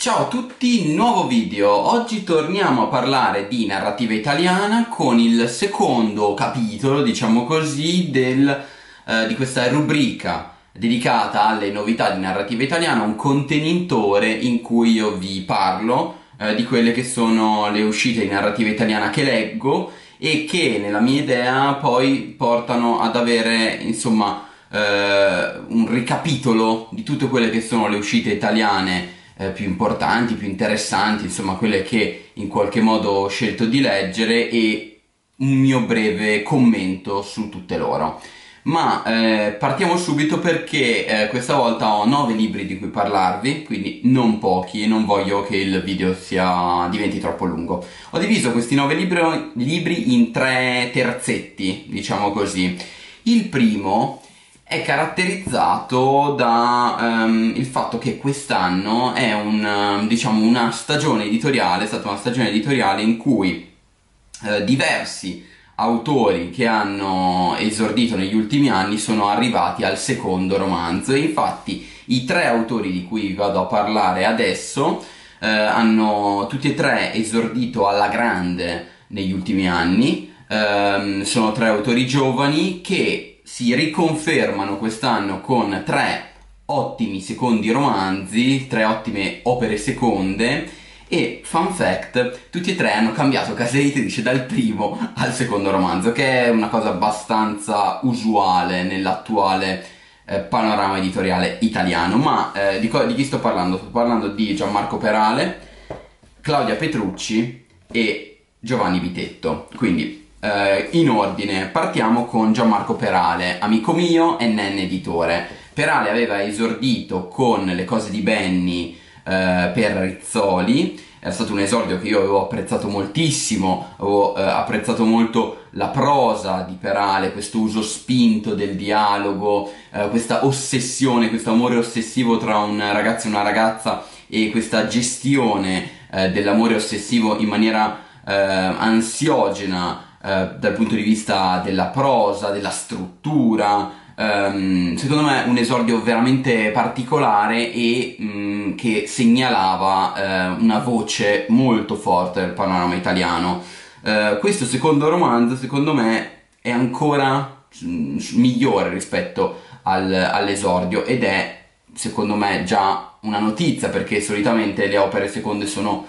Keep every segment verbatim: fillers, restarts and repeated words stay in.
Ciao a tutti, nuovo video. Oggi torniamo a parlare di narrativa italiana con il secondo capitolo, diciamo così, del, eh, di questa rubrica dedicata alle novità di narrativa italiana, un contenitore in cui io vi parlo eh, di quelle che sono le uscite di narrativa italiana che leggo e che nella mia idea poi portano ad avere, insomma, eh, un ricapitolo di tutte quelle che sono le uscite italiane eh, più importanti, più interessanti, insomma quelle che in qualche modo ho scelto di leggere e un mio breve commento su tutte loro. Ma eh, partiamo subito perché eh, questa volta ho nove libri di cui parlarvi, quindi non pochi, e non voglio che il video sia, diventi troppo lungo. Ho diviso questi nove libri, libri in tre terzetti, diciamo così. Il primo è caratterizzato da um, il fatto che quest'anno è un, um, diciamo una stagione editoriale, è stata una stagione editoriale in cui uh, diversi autori che hanno esordito negli ultimi anni sono arrivati al secondo romanzo e infatti i tre autori di cui vado a parlare adesso uh, hanno tutti e tre esordito alla grande negli ultimi anni. Um, sono tre autori giovani che si riconfermano quest'anno con tre ottimi secondi romanzi, tre ottime opere seconde e, fun fact, tutti e tre hanno cambiato casa editrice dal primo al secondo romanzo, che è una cosa abbastanza usuale nell'attuale eh, panorama editoriale italiano. Ma eh, di, di chi sto parlando? Sto parlando di Gianmarco Perale, Claudia Petrucci e Giovanni Vitetto. Quindi Uh, in ordine, partiamo con Gianmarco Perale, amico mio, N N editore. Perale aveva esordito con Le cose di Benny uh, per Rizzoli, era stato un esordio che io avevo apprezzato moltissimo, avevo uh, apprezzato molto la prosa di Perale, questo uso spinto del dialogo, uh, questa ossessione, questo amore ossessivo tra un ragazzo e una ragazza e questa gestione uh, dell'amore ossessivo in maniera uh, ansiogena Uh, dal punto di vista della prosa, della struttura. Um, secondo me un esordio veramente particolare e um, che segnalava uh, una voce molto forte del panorama italiano. Uh, questo secondo romanzo secondo me è ancora mm, migliore rispetto al, all'esordio ed è secondo me già una notizia, perché solitamente le opere seconde sono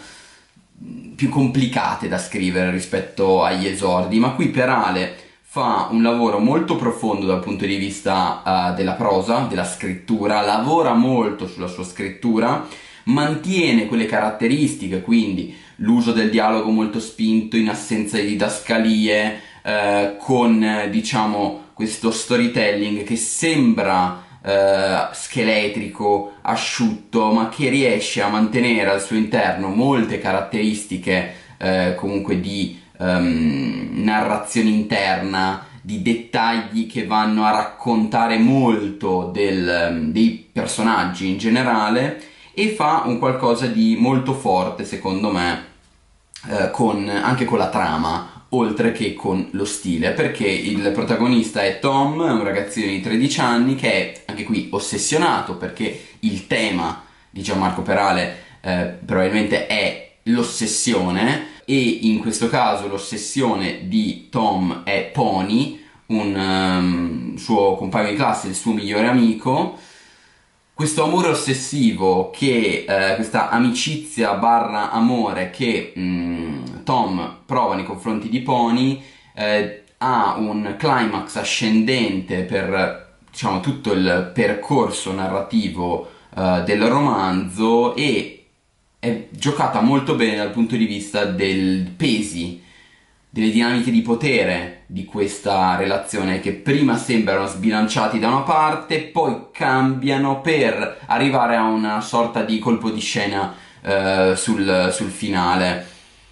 più complicate da scrivere rispetto agli esordi, ma qui Perale fa un lavoro molto profondo dal punto di vista uh, della prosa, della scrittura, lavora molto sulla sua scrittura, mantiene quelle caratteristiche, quindi l'uso del dialogo molto spinto in assenza di didascalie, uh, con diciamo questo storytelling che sembra Uh, scheletrico, asciutto, ma che riesce a mantenere al suo interno molte caratteristiche uh, comunque di um, narrazione interna, di dettagli che vanno a raccontare molto del, um, dei personaggi in generale, e fa un qualcosa di molto forte secondo me uh, con, anche con la trama oltre che con lo stile, perché il protagonista è Tom, un ragazzino di tredici anni che è anche qui ossessionato, perché il tema di Gianmarco Perale eh, probabilmente è l'ossessione, e in questo caso l'ossessione di Tom è Pony, un um, suo compagno di classe, il suo migliore amico. Questo amore ossessivo, che eh, questa amicizia barra amore che mh, Tom prova nei confronti di Pony eh, ha un climax ascendente per, diciamo, tutto il percorso narrativo eh, del romanzo, e è giocata molto bene dal punto di vista dei pesi, delle dinamiche di potere di questa relazione, che prima sembrano sbilanciati da una parte, poi cambiano per arrivare a una sorta di colpo di scena eh, sul, sul finale.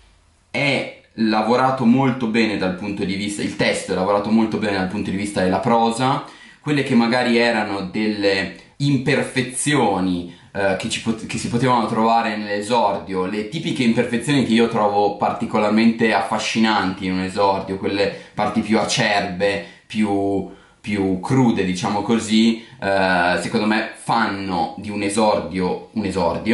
È lavorato molto bene dal punto di vista, il testo è lavorato molto bene dal punto di vista della prosa, quelle che magari erano delle imperfezioni Uh, che, ci che si potevano trovare nell'esordio, le tipiche imperfezioni che io trovo particolarmente affascinanti in un esordio, quelle parti più acerbe, più, più crude, diciamo così, uh, secondo me fanno di un esordio un esordio,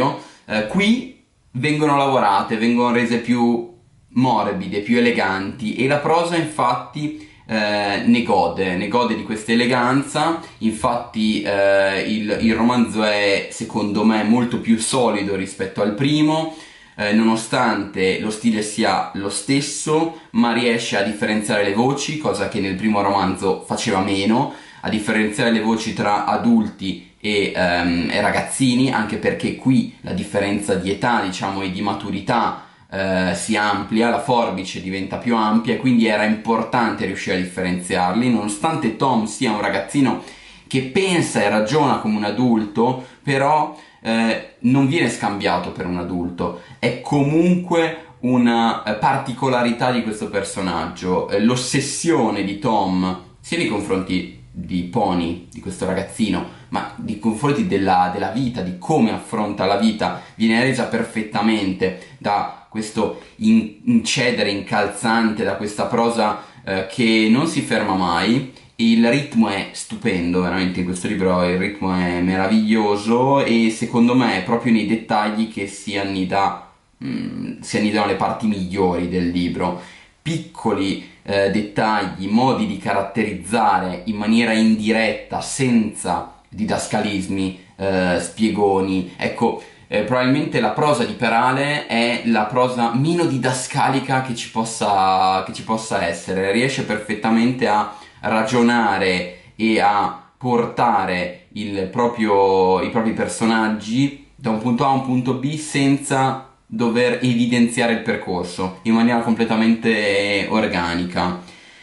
Eh, qui vengono lavorate, vengono rese più morbide, più eleganti, e la prosa infatti eh, ne gode, ne gode di questa eleganza. Infatti eh, il, il romanzo è, secondo me, molto più solido rispetto al primo, eh, nonostante lo stile sia lo stesso, ma riesce a differenziare le voci, cosa che nel primo romanzo faceva meno, a differenziare le voci tra adulti e, ehm, e ragazzini, anche perché qui la differenza di età, diciamo, e di maturità eh, si amplia, la forbice diventa più ampia, e quindi era importante riuscire a differenziarli. Nonostante Tom sia un ragazzino che pensa e ragiona come un adulto, però eh, non viene scambiato per un adulto, è comunque una eh, particolarità di questo personaggio, eh, l'ossessione di Tom sia nei confronti di Pony, di questo ragazzino, ma nei confronti della, della vita, di come affronta la vita, viene resa perfettamente da questo in, incedere incalzante, da questa prosa eh, che non si ferma mai. Il ritmo è stupendo, veramente in questo libro il ritmo è meraviglioso, e secondo me è proprio nei dettagli che si annida, mh, si annidano le parti migliori del libro. Piccoli eh, dettagli, modi di caratterizzare in maniera indiretta, senza didascalismi, eh, spiegoni. Ecco, eh, probabilmente la prosa di Perale è la prosa meno didascalica che ci possa, che ci possa essere. Riesce perfettamente a ragionare e a portare il proprio, i propri personaggi da un punto A a un punto B senza dover evidenziare il percorso, in maniera completamente organica.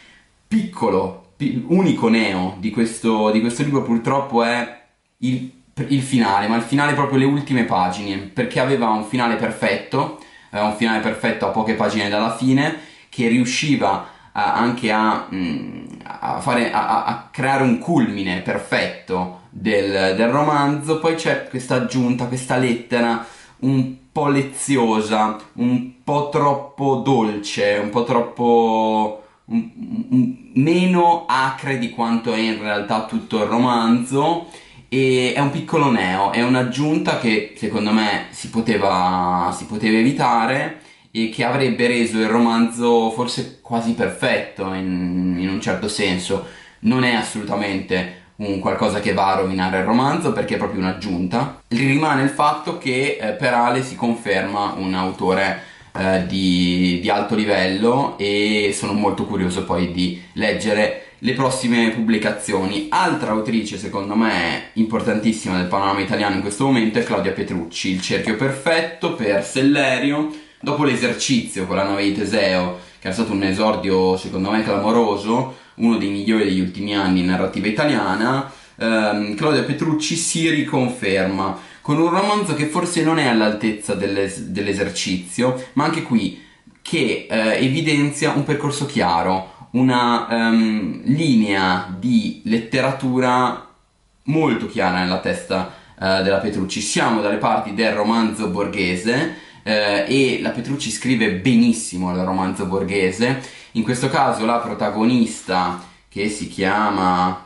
Piccolo, pi- unico neo di questo, di questo libro purtroppo è il, il finale, ma il finale proprio le ultime pagine, perché aveva un finale perfetto, aveva un finale perfetto a poche pagine dalla fine, che riusciva a, anche a, mh, a, fare, a, a creare un culmine perfetto del, del romanzo. Poi c'è questa aggiunta, questa lettera un po' leziosa, un po' troppo dolce, un po' troppo un, un, meno acre di quanto è in realtà tutto il romanzo, e è un piccolo neo, è un'aggiunta che secondo me si poteva, si poteva evitare, e che avrebbe reso il romanzo forse quasi perfetto in, in un certo senso. Non è assolutamente un qualcosa che va a rovinare il romanzo, perché è proprio un'aggiunta. Rimane il fatto che eh, Perale si conferma un autore eh, di, di alto livello, e sono molto curioso poi di leggere le prossime pubblicazioni. Altra autrice secondo me importantissima del panorama italiano in questo momento è Claudia Petrucci. Il cerchio perfetto per Sellerio, dopo l'esercizio con la nave di Teseo, che era stato un esordio secondo me clamoroso, uno dei migliori degli ultimi anni in narrativa italiana, ehm, Claudia Petrucci si riconferma con un romanzo che forse non è all'altezza dell'es- dell'esercizio, ma anche qui che eh, evidenzia un percorso chiaro, una ehm, linea di letteratura molto chiara nella testa eh, della Petrucci. Siamo dalle parti del romanzo borghese, eh, e la Petrucci scrive benissimo il romanzo borghese. In questo caso la protagonista, che si chiama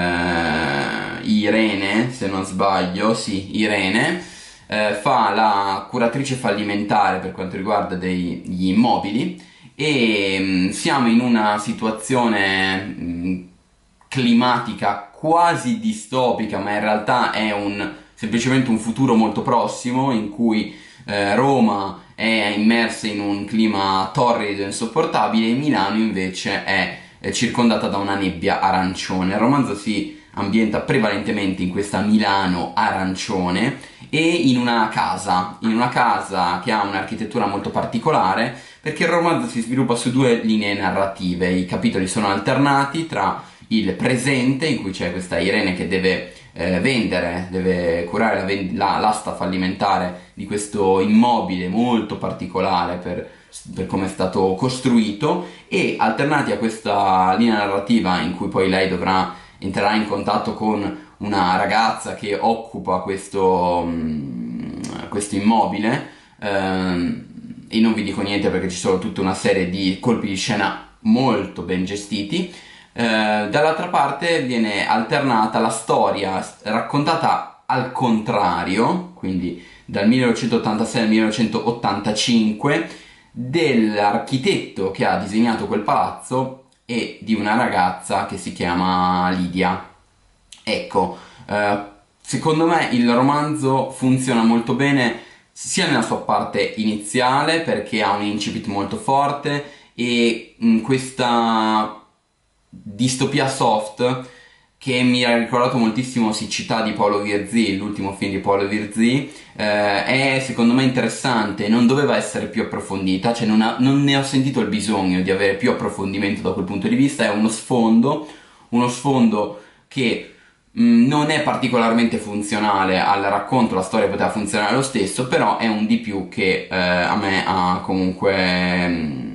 eh, Irene, se non sbaglio, sì, Irene, eh, fa la curatrice fallimentare per quanto riguarda degli immobili, e mh, siamo in una situazione mh, climatica quasi distopica, ma in realtà è un, semplicemente un futuro molto prossimo, in cui eh, Roma è immersa in un clima torrido e insopportabile, e Milano invece è, è circondata da una nebbia arancione. Il romanzo si ambienta prevalentemente in questa Milano arancione, e in una casa, in una casa che ha un'architettura molto particolare, perché il romanzo si sviluppa su due linee narrative. I capitoli sono alternati tra il presente, in cui c'è questa Irene che deve eh, vendere, deve curare la vend- la- l'asta fallimentare di questo immobile molto particolare per, per come è stato costruito, e alternati a questa linea narrativa in cui poi lei dovrà entrerà in contatto con una ragazza che occupa questo, mh, questo immobile, ehm, e non vi dico niente perché ci sono tutta una serie di colpi di scena molto ben gestiti. Eh, dall'altra parte viene alternata la storia raccontata al contrario, quindi dal millenovecentottantasei al millenovecentottantacinque, dell'architetto che ha disegnato quel palazzo e di una ragazza che si chiama Lidia. Ecco, eh, secondo me il romanzo funziona molto bene sia nella sua parte iniziale, perché ha un incipit molto forte, e in questa distopia soft che mi ha ricordato moltissimo Siccità di Paolo Virzì, l'ultimo film di Paolo Virzì, eh, è secondo me interessante, non doveva essere più approfondita, cioè non, ha, non ne ho sentito il bisogno di avere più approfondimento da quel punto di vista. È uno sfondo, uno sfondo che mh, non è particolarmente funzionale al racconto, la storia poteva funzionare lo stesso, però è un di più che eh, a me ha comunque mh,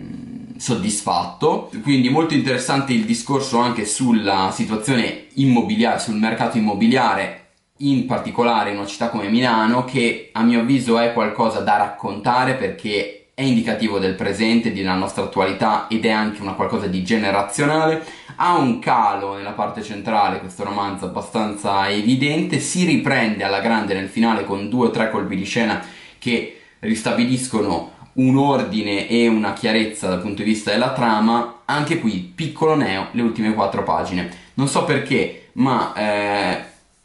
soddisfatto. Quindi molto interessante il discorso anche sulla situazione immobiliare, sul mercato immobiliare, in particolare in una città come Milano, che a mio avviso è qualcosa da raccontare perché è indicativo del presente, della nostra attualità, ed è anche una qualcosa di generazionale. Ha un calo nella parte centrale questo romanzo abbastanza evidente, si riprende alla grande nel finale con due o tre colpi di scena che ristabiliscono un ordine e una chiarezza dal punto di vista della trama. Anche qui, piccolo neo, le ultime quattro pagine. Non so perché, ma eh,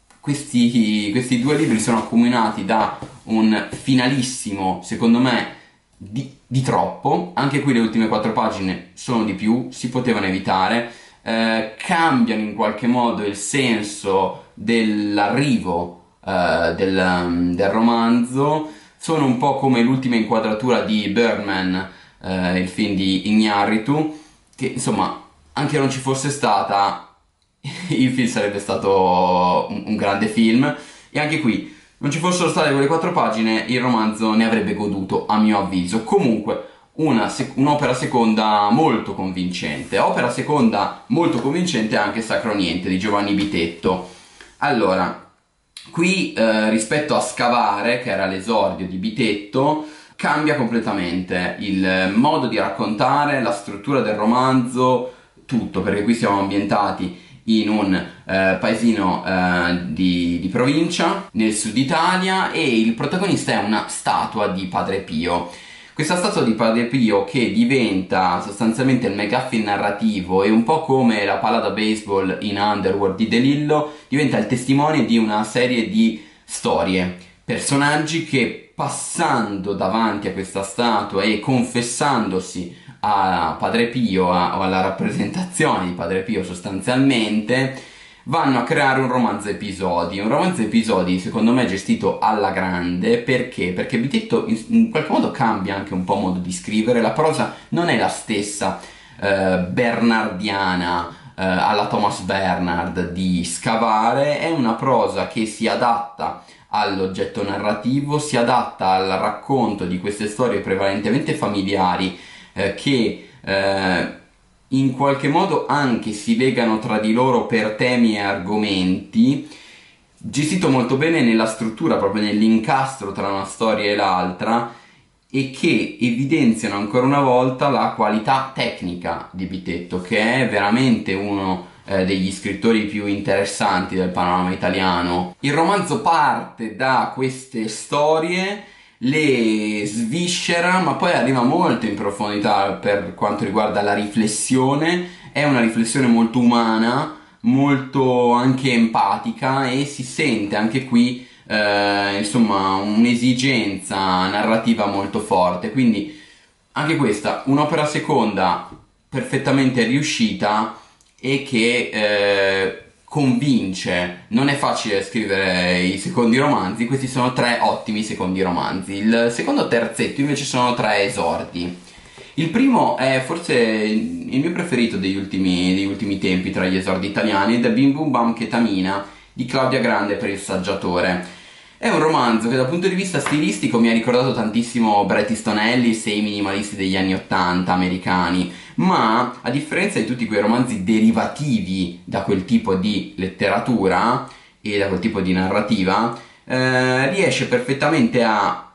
questi, questi due libri sono accomunati da un finalissimo, secondo me, di, di troppo. Anche qui le ultime quattro pagine sono di più, si potevano evitare. Eh, cambiano in qualche modo il senso dell'arrivo eh, del, del romanzo. Sono un po' come l'ultima inquadratura di Birdman, eh, il film di Iñárritu, che insomma, anche non ci fosse stata, il film sarebbe stato un, un grande film, e anche qui, non ci fossero state quelle quattro pagine, il romanzo ne avrebbe goduto, a mio avviso. Comunque, una sec- un'opera seconda molto convincente. Opera seconda molto convincente anche Sacro Niente di Giovanni Bitetto. Allora, qui eh, rispetto a Scavare, che era l'esordio di Bitetto, cambia completamente il modo di raccontare, la struttura del romanzo, tutto, perché qui siamo ambientati in un eh, paesino eh, di, di provincia, nel sud Italia, e il protagonista è una statua di Padre Pio. Questa statua di Padre Pio, che diventa sostanzialmente il McGuffin narrativo, e un po' come la palla da baseball in Underworld di De Lillo, diventa il testimone di una serie di storie, personaggi che, passando davanti a questa statua e confessandosi a Padre Pio, a, o alla rappresentazione di Padre Pio sostanzialmente, vanno a creare un romanzo episodi. Un romanzo episodi secondo me gestito alla grande. Perché? Perché Bitetto in, in qualche modo cambia anche un po' modo di scrivere. La prosa non è la stessa eh, bernardiana eh, alla Thomas Bernhard di Scavare. È una prosa che si adatta all'oggetto narrativo, si adatta al racconto di queste storie prevalentemente familiari eh, che eh, in qualche modo anche si legano tra di loro per temi e argomenti, gestito molto bene nella struttura, proprio nell'incastro tra una storia e l'altra, e che evidenziano ancora una volta la qualità tecnica di Bitetto, che è veramente uno eh, degli scrittori più interessanti del panorama italiano. Il romanzo parte da queste storie, le sviscera, ma poi arriva molto in profondità per quanto riguarda la riflessione. È una riflessione molto umana, molto anche empatica, e si sente anche qui eh, insomma un'esigenza narrativa molto forte. Quindi anche questa un'opera seconda perfettamente riuscita e che eh, convince. Non è facile scrivere i secondi romanzi, questi sono tre ottimi secondi romanzi. Il secondo terzetto invece sono tre esordi. Il primo è forse il mio preferito degli ultimi, degli ultimi tempi tra gli esordi italiani, ed è Bim Bum Bam Chetamina di Claudia Grande per il Saggiatore. È un romanzo che dal punto di vista stilistico mi ha ricordato tantissimo Bret Easton Ellis e i minimalisti degli anni ottanta americani, ma a differenza di tutti quei romanzi derivativi da quel tipo di letteratura e da quel tipo di narrativa, eh, riesce perfettamente a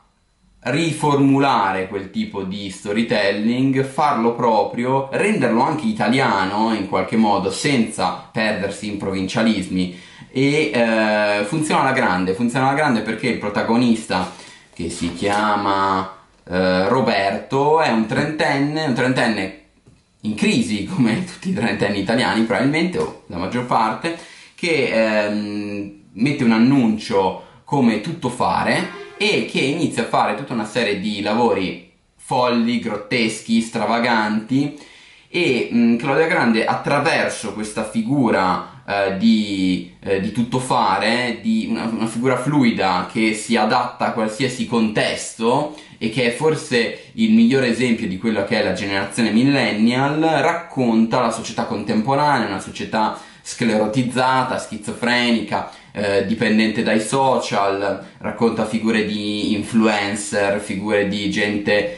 riformulare quel tipo di storytelling, farlo proprio, renderlo anche italiano in qualche modo senza perdersi in provincialismi. E eh, funziona alla grande, funziona alla grande perché il protagonista che si chiama eh, Roberto, è un trentenne, un trentenne in crisi come tutti i trentenni italiani probabilmente, o la maggior parte, che ehm, mette un annuncio come tuttofare e che inizia a fare tutta una serie di lavori folli, grotteschi, stravaganti, e mh, Claudia Grande, attraverso questa figura eh, di, eh, di tuttofare, di una, una figura fluida che si adatta a qualsiasi contesto e che è forse il migliore esempio di quello che è la generazione millennial, racconta la società contemporanea, una società sclerotizzata, schizofrenica, eh, dipendente dai social, racconta figure di influencer, figure di gente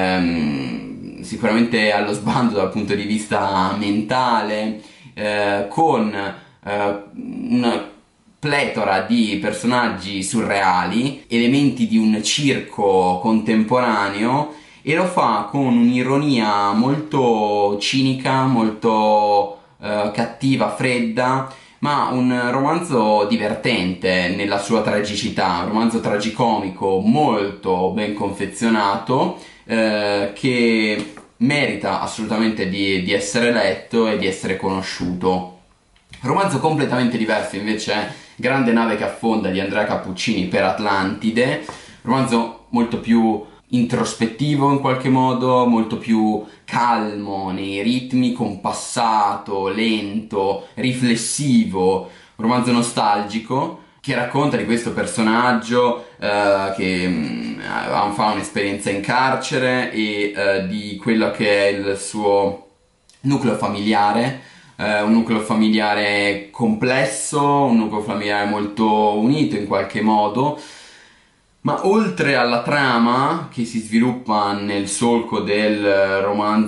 ehm, sicuramente allo sbando dal punto di vista mentale, eh, con eh, una pletora di personaggi surreali, elementi di un circo contemporaneo, e lo fa con un'ironia molto cinica, molto eh, cattiva, fredda, ma un romanzo divertente nella sua tragicità, un romanzo tragicomico molto ben confezionato, eh, che merita assolutamente di, di essere letto e di essere conosciuto. Romanzo completamente diverso invece è Grande nave che affonda di Andrea Cappuccini per Atlantide, romanzo molto più introspettivo in qualche modo, molto più calmo nei ritmi, compassato, lento, riflessivo, un romanzo nostalgico che racconta di questo personaggio eh, che mh, fa un'esperienza in carcere e eh, di quello che è il suo nucleo familiare. Uh, un nucleo familiare complesso, un nucleo familiare molto unito in qualche modo, ma oltre alla trama che si sviluppa nel solco del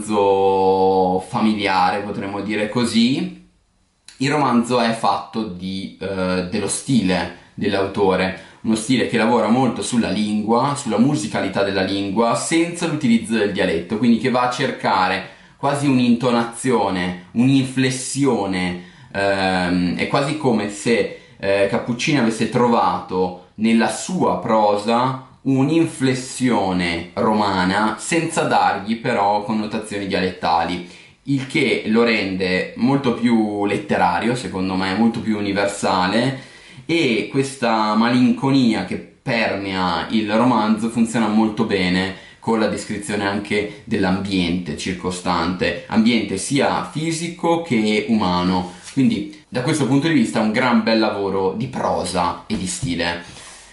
romanzo familiare, potremmo dire così, il romanzo è fatto di, uh, dello stile dell'autore, uno stile che lavora molto sulla lingua, sulla musicalità della lingua, senza l'utilizzo del dialetto, quindi che va a cercare quasi un'intonazione, un'inflessione, ehm, è quasi come se eh, Cappuccini avesse trovato nella sua prosa un'inflessione romana senza dargli però connotazioni dialettali, il che lo rende molto più letterario, secondo me, molto più universale, e questa malinconia che permea il romanzo funziona molto bene con la descrizione anche dell'ambiente circostante, ambiente sia fisico che umano. Quindi da questo punto di vista un gran bel lavoro di prosa e di stile.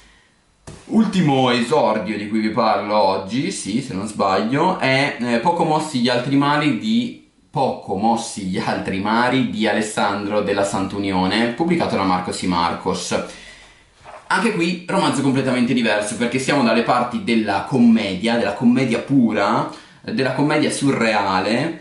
Ultimo esordio di cui vi parlo oggi, sì, se non sbaglio, è eh, Poco mossi gli altri mari di Poco mossi gli altri mari di Alessandro della Santunione, pubblicato da Marcos y Marcos. Anche qui romanzo completamente diverso, perché siamo dalle parti della commedia, della commedia pura, della commedia surreale,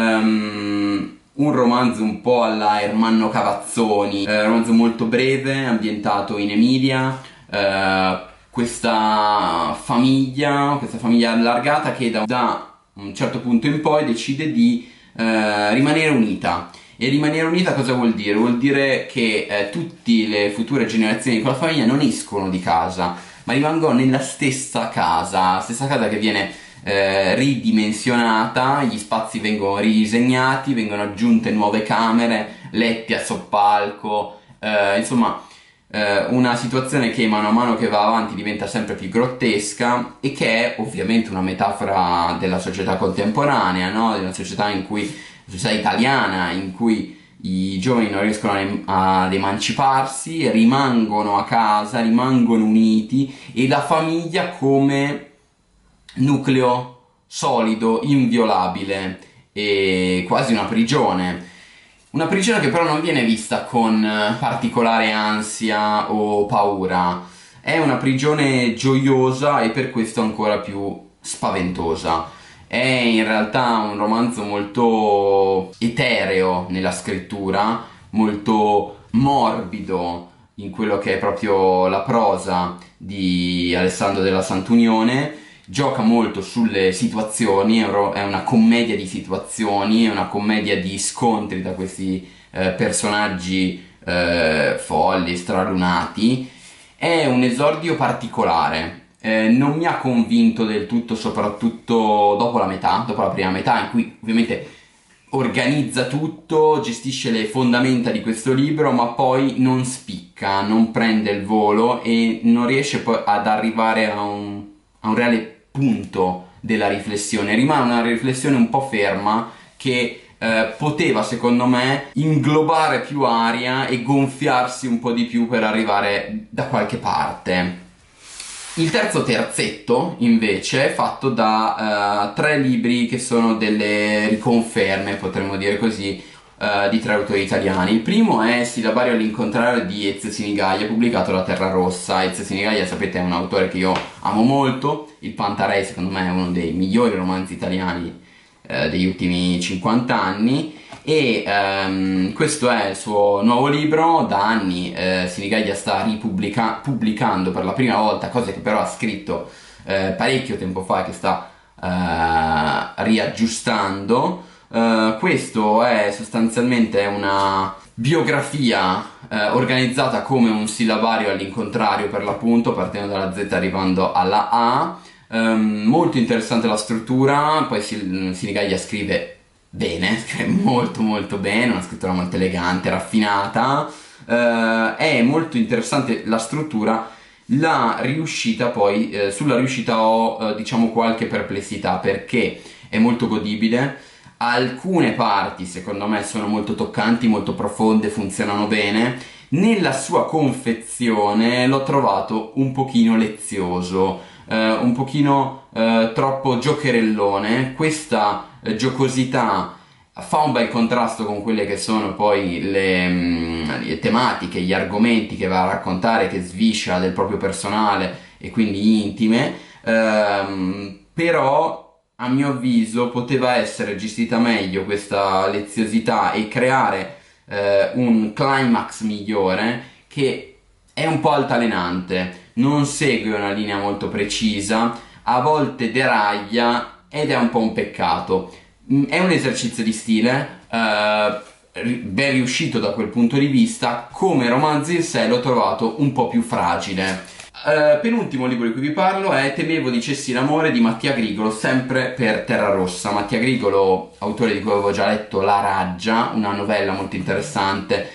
um, un romanzo un po' alla Ermanno Cavazzoni, eh, un romanzo molto breve, ambientato in Emilia, eh, questa famiglia, questa famiglia allargata che da, da un certo punto in poi decide di eh, rimanere unita. E rimanere unita cosa vuol dire? Vuol dire che eh, tutte le future generazioni di quella famiglia non escono di casa, ma rimangono nella stessa casa, stessa casa che viene eh, ridimensionata, gli spazi vengono ridisegnati, vengono aggiunte nuove camere, letti a soppalco, eh, insomma eh, una situazione che mano a mano che va avanti diventa sempre più grottesca e che è ovviamente una metafora della società contemporanea, no? Di una società in cui società italiana in cui i giovani non riescono ad emanciparsi, rimangono a casa, rimangono uniti, e la famiglia come nucleo solido, inviolabile e quasi una prigione. Una prigione che però non viene vista con particolare ansia o paura, è una prigione gioiosa e per questo ancora più spaventosa. È in realtà un romanzo molto etereo nella scrittura, molto morbido in quello che è proprio la prosa di Alessandro della Santunione, gioca molto sulle situazioni, è una commedia di situazioni, è una commedia di scontri tra questi eh, personaggi eh, folli, stralunati. È un esordio particolare, eh, non mi ha convinto del tutto, soprattutto dopo la metà, dopo la prima metà, in cui ovviamente organizza tutto, gestisce le fondamenta di questo libro, ma poi non spicca, non prende il volo e non riesce poi ad arrivare a un, a un reale punto della riflessione. Rimane una riflessione un po' ferma che eh, poteva, secondo me, inglobare più aria e gonfiarsi un po' di più per arrivare da qualche parte. Il terzo terzetto, invece, è fatto da uh, tre libri che sono delle riconferme, potremmo dire così, uh, di tre autori italiani. Il primo è Sillabario all'incontrario di Ezio Sinigallia, pubblicato da Terra Rossa. Ezio Sinigallia, sapete, è un autore che io amo molto. Il Pantarei, secondo me, è uno dei migliori romanzi italiani uh, degli ultimi cinquanta anni. E um, questo è il suo nuovo libro. Da anni eh, Sinigallia sta ripubblica- pubblicando per la prima volta cose che però ha scritto eh, parecchio tempo fa, che sta eh, riaggiustando. Eh, questo è sostanzialmente una biografia eh, organizzata come un sillabario all'incontrario, per l'appunto, partendo dalla Z arrivando alla A. Um, molto interessante la struttura. Poi Sinigallia scrive bene, scrive molto molto bene, una scrittura molto elegante, raffinata. Uh, è molto interessante la struttura. La riuscita poi, eh, sulla riuscita ho eh, diciamo qualche perplessità, perché è molto godibile. Alcune parti secondo me sono molto toccanti, molto profonde, funzionano bene. Nella sua confezione l'ho trovato un pochino lezioso, eh, un pochino eh, troppo giocherellone. Questa eh, giocosità fa un bel contrasto con quelle che sono poi le, mh, le tematiche, gli argomenti che va a raccontare, che sviscia del proprio personale e quindi intime, ehm, però a mio avviso poteva essere gestita meglio questa leziosità e creare eh, un climax migliore, che è un po' altalenante, non segue una linea molto precisa, a volte deraglia ed è un po' un peccato. È un esercizio di stile eh, ben riuscito da quel punto di vista. Come romanzo in sé l'ho trovato un po' più fragile. Uh, penultimo libro di cui vi parlo è Temevo dicessi l'amore di Mattia Grigolo, sempre per Terra Rossa. Mattia Grigolo, autore di cui avevo già letto La Raggia, una novella molto interessante,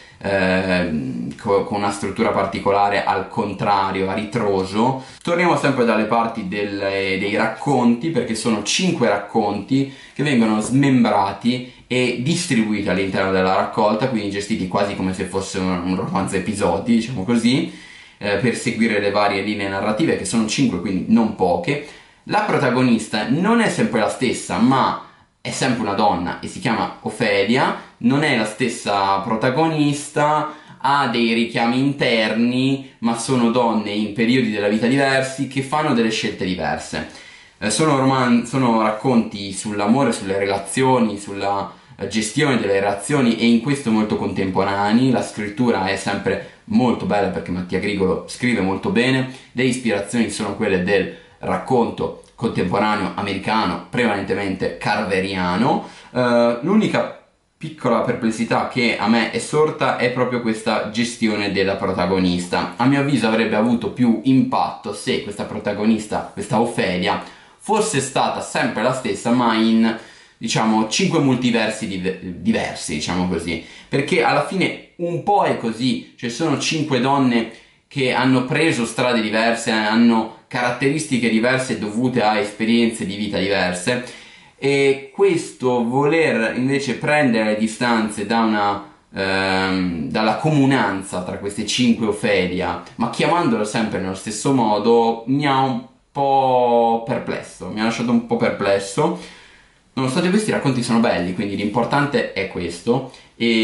eh, co- con una struttura particolare, al contrario, a ritroso. Torniamo sempre dalle parti del, dei racconti, perché sono cinque racconti che vengono smembrati e distribuiti all'interno della raccolta, quindi gestiti quasi come se fosse un, un romanzo a episodi, diciamo così, per seguire le varie linee narrative, che sono cinque, quindi non poche. La protagonista non è sempre la stessa, ma è sempre una donna e si chiama Ofelia. Non è la stessa protagonista, ha dei richiami interni, ma sono donne in periodi della vita diversi che fanno delle scelte diverse. Eh, sono, roman- sono racconti sull'amore, sulle relazioni, sulla gestione delle relazioni, e in questo molto contemporanei. La scrittura è sempre molto bella perché Mattia Grigolo scrive molto bene. Le ispirazioni sono quelle del racconto contemporaneo americano, prevalentemente carveriano. Uh, l'unica piccola perplessità che a me è sorta è proprio questa gestione della protagonista. A mio avviso avrebbe avuto più impatto se questa protagonista, questa Ofelia, fosse stata sempre la stessa, ma in, diciamo, cinque multiversi div- diversi, diciamo così, perché alla fine un po' è così, cioè sono cinque donne che hanno preso strade diverse, hanno caratteristiche diverse dovute a esperienze di vita diverse, e questo voler invece prendere le distanze da una ehm, dalla comunanza tra queste cinque Ofelia, ma chiamandolo sempre nello stesso modo, mi ha un po' perplesso, mi ha lasciato un po' perplesso. Nonostante questi racconti sono belli, quindi l'importante è questo,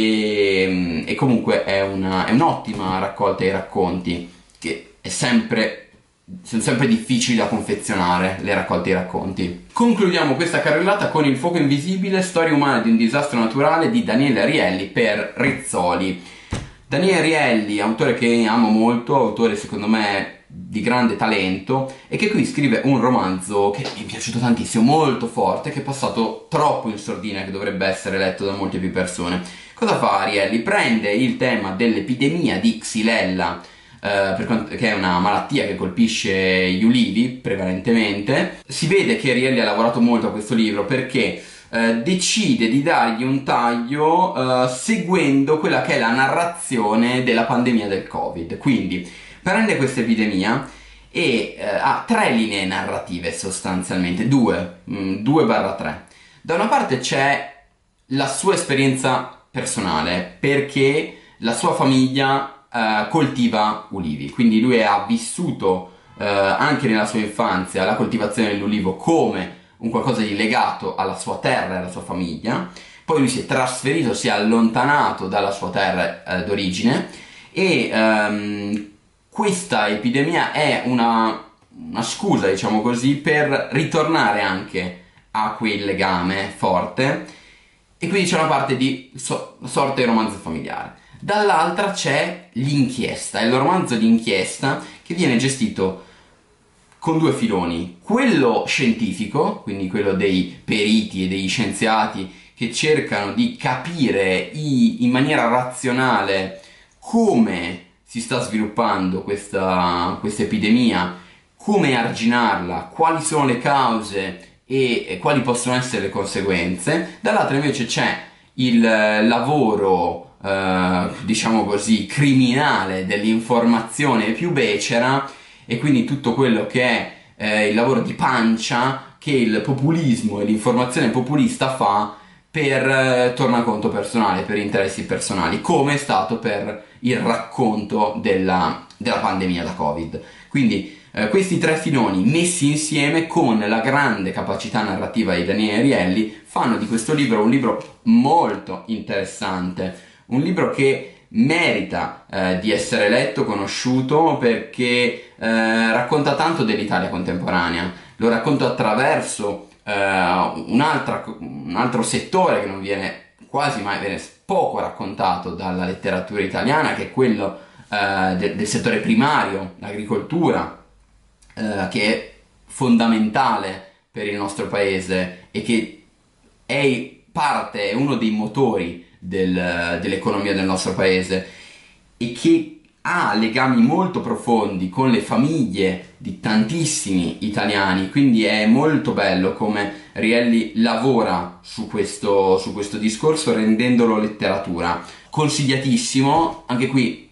e, e comunque è, una, è un'ottima raccolta di racconti, che è sempre, sono sempre difficili da confezionare, le raccolte di racconti. Concludiamo questa carrellata con Il fuoco invisibile, storia umana di un disastro naturale di Daniele Rielli per Rizzoli. Daniele Rielli, autore che amo molto, autore secondo me di grande talento, e che qui scrive un romanzo che mi è piaciuto tantissimo, molto forte, che è passato troppo in sordina, che dovrebbe essere letto da molte più persone. Cosa fa Rielli? Prende il tema dell'epidemia di Xylella eh, per quanto, che è una malattia che colpisce gli ulivi prevalentemente. Si vede che Rielli ha lavorato molto a questo libro perché eh, decide di dargli un taglio eh, seguendo quella che è la narrazione della pandemia del Covid. Quindi prende questa epidemia e eh, ha tre linee narrative sostanzialmente, due, mh, due barra tre. Da una parte c'è la sua esperienza personale, perché la sua famiglia eh, coltiva ulivi, quindi lui ha vissuto eh, anche nella sua infanzia la coltivazione dell'ulivo come un qualcosa di legato alla sua terra e alla sua famiglia. Poi lui si è trasferito, si è allontanato dalla sua terra eh, d'origine e ehm, questa epidemia è una, una scusa, diciamo così, per ritornare anche a quel legame forte, e quindi c'è una parte di so- sorta di romanzo familiare. Dall'altra c'è l'inchiesta, è il romanzo di inchiesta che viene gestito con due filoni: quello scientifico, quindi quello dei periti e degli scienziati che cercano di capire i- in maniera razionale come si sta sviluppando questa, questa epidemia, come arginarla, quali sono le cause e, e quali possono essere le conseguenze. Dall'altra invece c'è il lavoro, eh, diciamo così, criminale dell'informazione più becera, e quindi tutto quello che è eh, il lavoro di pancia che il populismo e l'informazione populista fa per eh, tornaconto personale, per interessi personali, come è stato per il racconto della, della pandemia da Covid. Quindi eh, questi tre filoni messi insieme con la grande capacità narrativa di Daniele Rielli fanno di questo libro un libro molto interessante, un libro che merita eh, di essere letto, conosciuto, perché eh, racconta tanto dell'Italia contemporanea, lo racconta attraverso eh, un, un altro settore che non viene quasi mai, viene poco raccontato dalla letteratura italiana, che è quello eh, de- del settore primario, l'agricoltura, eh, che è fondamentale per il nostro paese e che è parte, è uno dei motori del, dell'economia del nostro paese, e che ha legami molto profondi con le famiglie di tantissimi italiani. Quindi è molto bello come Rielli lavora su questo, su questo discorso rendendolo letteratura. Consigliatissimo, anche qui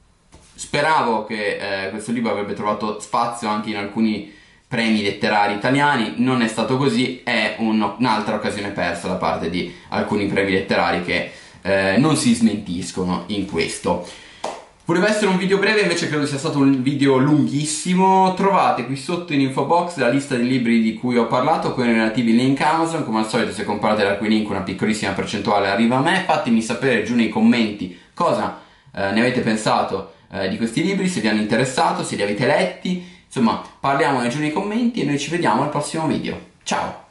speravo che eh, questo libro avrebbe trovato spazio anche in alcuni premi letterari italiani, non è stato così, è un, un'altra occasione persa da parte di alcuni premi letterari che eh, non si smentiscono in questo. Voleva essere un video breve, invece credo sia stato un video lunghissimo. Trovate qui sotto in info box la lista dei libri di cui ho parlato con i relativi link Amazon. Come al solito, se comprate da quei link una piccolissima percentuale arriva a me. Fatemi sapere giù nei commenti cosa eh, ne avete pensato eh, di questi libri, se vi hanno interessato, se li avete letti. Insomma, parliamone giù nei commenti e noi ci vediamo al prossimo video. Ciao!